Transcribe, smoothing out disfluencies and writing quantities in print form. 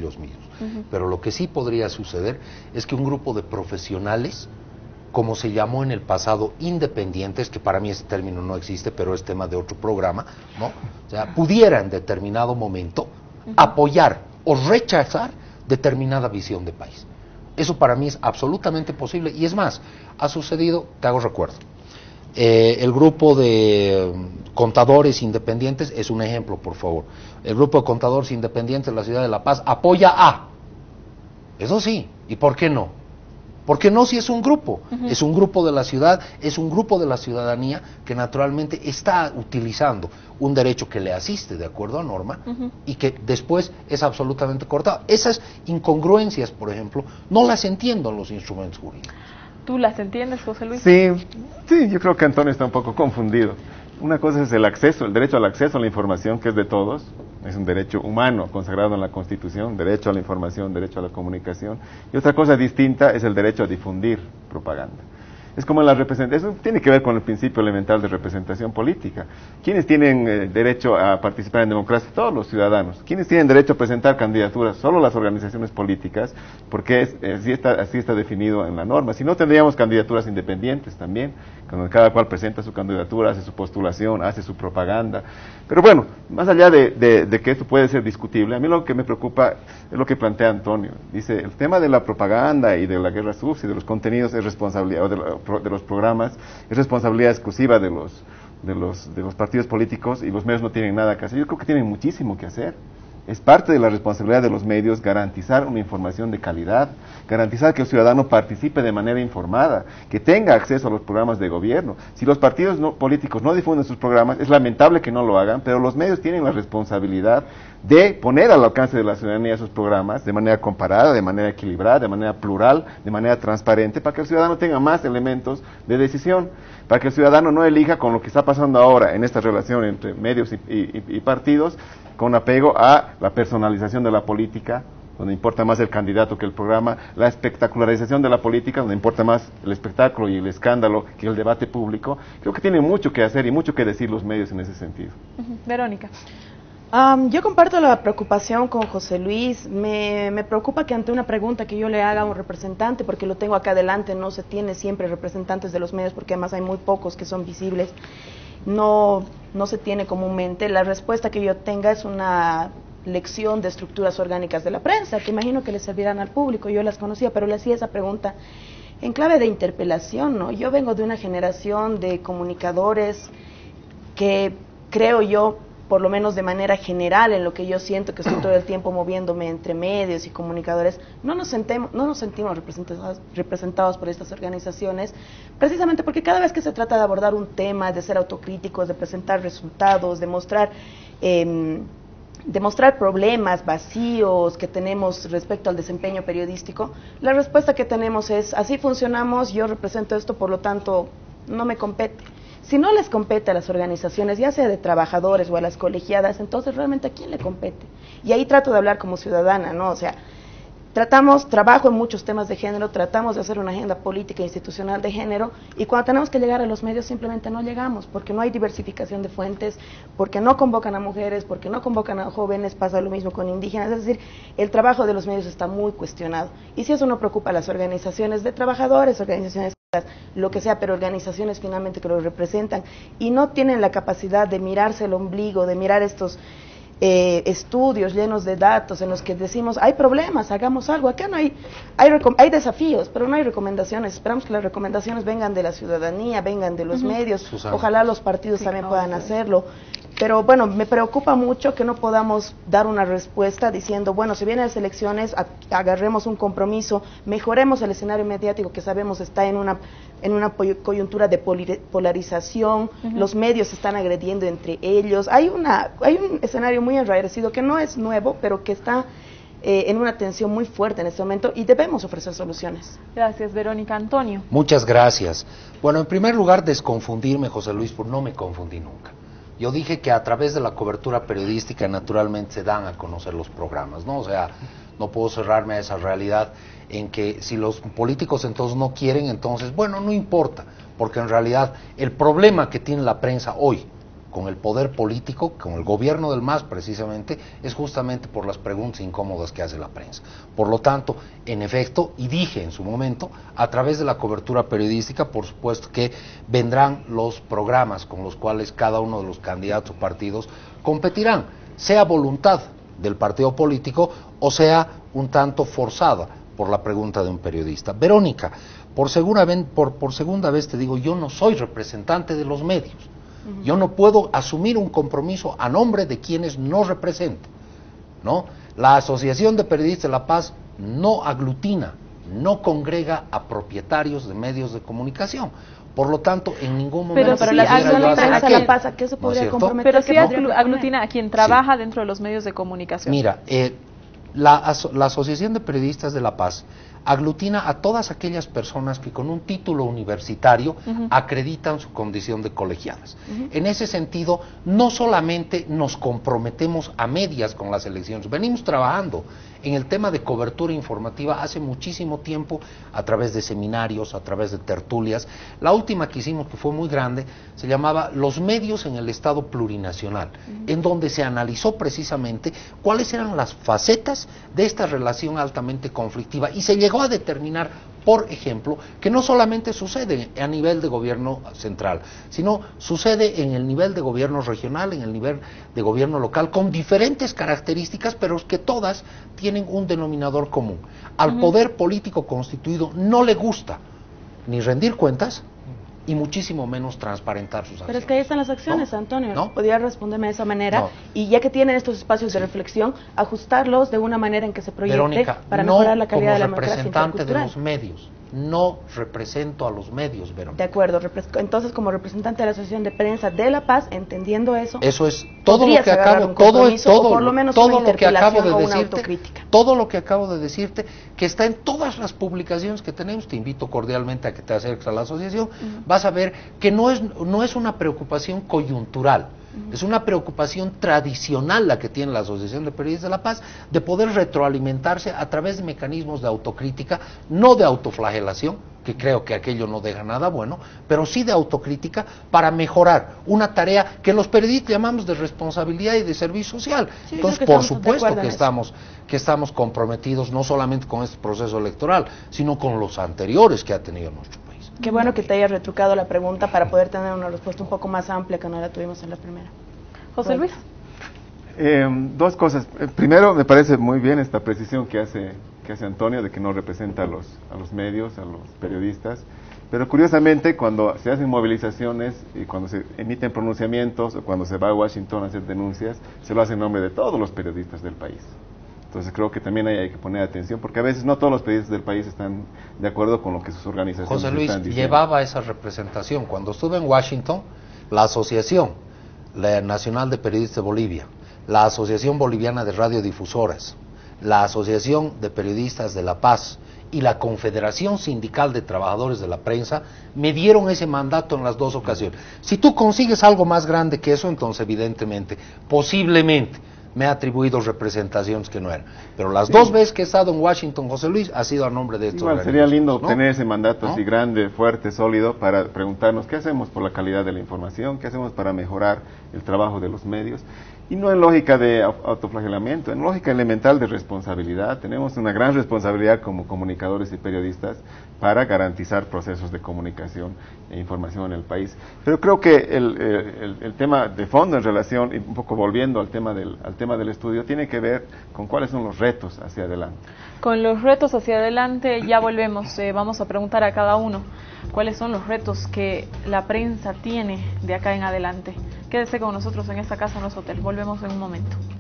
medios míos. Pero lo que sí podría suceder es que un grupo de profesionales, como se llamó en el pasado, independientes, que para mí ese término no existe, pero es tema de otro programa, ¿no? O sea, pudiera en determinado momento apoyar o rechazar determinada visión de país. Eso para mí es absolutamente posible, y es más, ha sucedido, te hago recuerdo, el grupo de contadores independientes es un ejemplo, por favor. El grupo de contadores independientes de la ciudad de La Paz apoya a, eso sí, ¿y por qué no? ¿Por qué no si es un grupo? Es un grupo de la ciudad, es un grupo de la ciudadanía que naturalmente está utilizando un derecho que le asiste de acuerdo a norma y que después es absolutamente cortado. Esas incongruencias, por ejemplo, no las entiendo en los instrumentos jurídicos. ¿Tú las entiendes, José Luis? Sí, yo creo que Antonio está un poco confundido. Una cosa es el acceso, el derecho al acceso a la información, que es de todos, es un derecho humano consagrado en la Constitución, derecho a la información, derecho a la comunicación, y otra cosa distinta es el derecho a difundir propaganda. Es como la representación, eso tiene que ver con el principio elemental de representación política. ¿Quiénes tienen derecho a participar en democracia? Todos los ciudadanos. ¿Quiénes tienen derecho a presentar candidaturas? Solo las organizaciones políticas, porque así está definido en la norma. Si no, tendríamos candidaturas independientes también, cuando cada cual presenta su candidatura, hace su postulación, hace su propaganda. Pero bueno, más allá de que esto puede ser discutible, a mí lo que me preocupa es lo que plantea Antonio. Dice, el tema de la propaganda y de la guerra sucia y de los contenidos es responsabilidad, de los programas, es responsabilidad exclusiva de los partidos políticos, y los medios no tienen nada que hacer. Yo creo que tienen muchísimo que hacer. Es parte de la responsabilidad de los medios garantizar una información de calidad, garantizar que el ciudadano participe de manera informada, que tenga acceso a los programas de gobierno. Si los partidos políticos no difunden sus programas, es lamentable que no lo hagan, pero los medios tienen la responsabilidad de poner al alcance de la ciudadanía esos programas de manera comparada, de manera equilibrada, de manera plural, de manera transparente, para que el ciudadano tenga más elementos de decisión, para que el ciudadano no elija, con lo que está pasando ahora en esta relación entre medios y partidos, con apego a la personalización de la política, donde importa más el candidato que el programa, la espectacularización de la política, donde importa más el espectáculo y el escándalo que el debate público. Creo que tienen mucho que hacer y mucho que decir los medios en ese sentido. Verónica. Yo comparto la preocupación con José Luis. Me preocupa que ante una pregunta que yo le haga a un representante, porque lo tengo acá adelante, no se tiene siempre representantes de los medios, porque además hay muy pocos que son visibles, no se tiene comúnmente. La respuesta que yo tenga es una lección de estructuras orgánicas de la prensa, que imagino que le servirán al público. Yo las conocía, pero le hacía esa pregunta en clave de interpelación, ¿no? Yo vengo de una generación de comunicadores que, creo yo, por lo menos de manera general, en lo que yo siento, que estoy todo el tiempo moviéndome entre medios y comunicadores, no nos sentimos representados por estas organizaciones, precisamente porque cada vez que se trata de abordar un tema, de ser autocríticos, de presentar resultados, de mostrar problemas, vacíos que tenemos respecto al desempeño periodístico, la respuesta que tenemos es: así funcionamos, yo represento esto, por lo tanto no me compete. Si no les compete a las organizaciones, ya sea de trabajadores o a las colegiadas, entonces realmente ¿a quién le compete? Y ahí trato de hablar como ciudadana, ¿no? O sea, trabajo en muchos temas de género, tratamos de hacer una agenda política e institucional de género, y cuando tenemos que llegar a los medios simplemente no llegamos, porque no hay diversificación de fuentes, porque no convocan a mujeres, porque no convocan a jóvenes, pasa lo mismo con indígenas. Es decir, el trabajo de los medios está muy cuestionado, y si eso no preocupa a las organizaciones de trabajadores, organizaciones, lo que sea, pero organizaciones finalmente que lo representan, y no tienen la capacidad de mirarse el ombligo, de mirar estos estudios llenos de datos en los que decimos: hay problemas, hagamos algo. Acá no hay desafíos, pero no hay recomendaciones. Esperamos que las recomendaciones vengan de la ciudadanía, vengan de los medios. Susana. Ojalá los partidos también puedan hacerlo. Pero bueno, me preocupa mucho que no podamos dar una respuesta diciendo: bueno, si vienen las elecciones, agarremos un compromiso, mejoremos el escenario mediático, que sabemos está en una coyuntura de polarización, los medios se están agrediendo entre ellos. Hay un escenario muy enrarecido que no es nuevo, pero que está en una tensión muy fuerte en este momento, y debemos ofrecer soluciones. Gracias, Verónica. Antonio. Muchas gracias. Bueno, en primer lugar, desconfundirme, José Luis, porque no me confundí nunca. Yo dije que a través de la cobertura periodística naturalmente se dan a conocer los programas, ¿no? O sea, no puedo cerrarme a esa realidad en que si los políticos entonces no quieren, entonces, bueno, no importa, porque en realidad el problema que tiene la prensa hoy, con el poder político, con el gobierno del MAS precisamente, es justamente por las preguntas incómodas que hace la prensa. Por lo tanto, en efecto, y dije en su momento, a través de la cobertura periodística, por supuesto que vendrán los programas con los cuales cada uno de los candidatos o partidos competirán, sea voluntad del partido político o sea un tanto forzada por la pregunta de un periodista. Verónica, por segunda vez te digo, yo no soy representante de los medios. Yo no puedo asumir un compromiso a nombre de quienes no represento, ¿no? La Asociación de Periodistas de La Paz no aglutina, no congrega a propietarios de medios de comunicación. Por lo tanto, en ningún momento... Pero la pudiera yo hacer prensa aquello. La Paz, ¿a qué se podría comprometer? Pero sí ¿Qué podría aglutina a quien trabaja dentro de los medios de comunicación. Mira, la Asociación de Periodistas de La Paz aglutina a todas aquellas personas que con un título universitario acreditan su condición de colegiadas. En ese sentido, no solamente nos comprometemos a medias con las elecciones, venimos trabajando en el tema de cobertura informativa hace muchísimo tiempo, a través de seminarios, a través de tertulias. La última que hicimos, que fue muy grande, se llamaba Los medios en el Estado plurinacional, en donde se analizó precisamente cuáles eran las facetas de esta relación altamente conflictiva, y se llegó a determinar, por ejemplo, que no solamente sucede a nivel de gobierno central, sino sucede en el nivel de gobierno regional, en el nivel de gobierno local, con diferentes características, pero que todas tienen un denominador común. Al poder político constituido no le gusta ni rendir cuentas y muchísimo menos transparentar sus acciones. Pero es que ahí están las acciones, ¿no? Antonio. ¿No? Podría responderme de esa manera. No. Y ya que tienen estos espacios de reflexión, ajustarlos de una manera en que se proyecte Verónica, para no mejorar la calidad de la como democracia representante de intercultural. los medios, no represento a los medios, Verónica. De acuerdo. Entonces, como representante de la Asociación de Prensa de La Paz, entendiendo eso, Eso es todo lo podrías que agarrar acabo, un todo compromiso, o por lo menos una todo lo que acabo interpelación de o una decirte, autocrítica. todo lo que acabo de decirte, que está en todas las publicaciones que tenemos. Te invito cordialmente a que te acerques a la asociación. Vas a ver que no es una preocupación coyuntural. Es una preocupación tradicional la que tiene la Asociación de Periodistas de La Paz, de poder retroalimentarse a través de mecanismos de autocrítica, no de autoflagelación, que creo que aquello no deja nada bueno, pero sí de autocrítica para mejorar una tarea que los periodistas llamamos de responsabilidad y de servicio social. Sí, Entonces, creo que por estamos de supuesto acuerdo que en estamos comprometidos no solamente con este proceso electoral, sino con los anteriores que ha tenido nuestro país. Qué bueno que te hayas retrucado la pregunta para poder tener una respuesta un poco más amplia que no la tuvimos en la primera. José Luis. Dos cosas. Primero, me parece muy bien esta precisión que hace Antonio de que no representa a los medios, a los periodistas. Pero curiosamente, cuando se hacen movilizaciones y cuando se emiten pronunciamientos o cuando se va a Washington a hacer denuncias, se lo hace en nombre de todos los periodistas del país. Entonces creo que también ahí hay que poner atención, porque a veces no todos los periodistas del país están de acuerdo con lo que sus organizaciones José Luis están diciendo. llevaba esa representación. Cuando estuve en Washington, la Asociación Nacional de Periodistas de Bolivia, la Asociación Boliviana de Radiodifusoras, la Asociación de Periodistas de La Paz y la Confederación Sindical de Trabajadores de la Prensa me dieron ese mandato en las dos ocasiones. Si tú consigues algo más grande que eso, entonces evidentemente, posiblemente, me ha atribuido representaciones que no eran. Pero las dos veces que he estado en Washington, José Luis, ha sido a nombre de estos Igual sería lindo ¿no? obtener ese mandato ¿no? así grande, fuerte, sólido, para preguntarnos qué hacemos por la calidad de la información, qué hacemos para mejorar el trabajo de los medios, y no en lógica de autoflagelamiento, en lógica elemental de responsabilidad. Tenemos una gran responsabilidad como comunicadores y periodistas para garantizar procesos de comunicación e información en el país. Pero creo que el tema de fondo en relación, y un poco volviendo al tema del estudio, tiene que ver con cuáles son los retos hacia adelante. Con los retos hacia adelante ya volvemos, vamos a preguntar a cada uno cuáles son los retos que la prensa tiene de acá en adelante. Quédese con nosotros en esta casa, en los hoteles. Volvemos en un momento.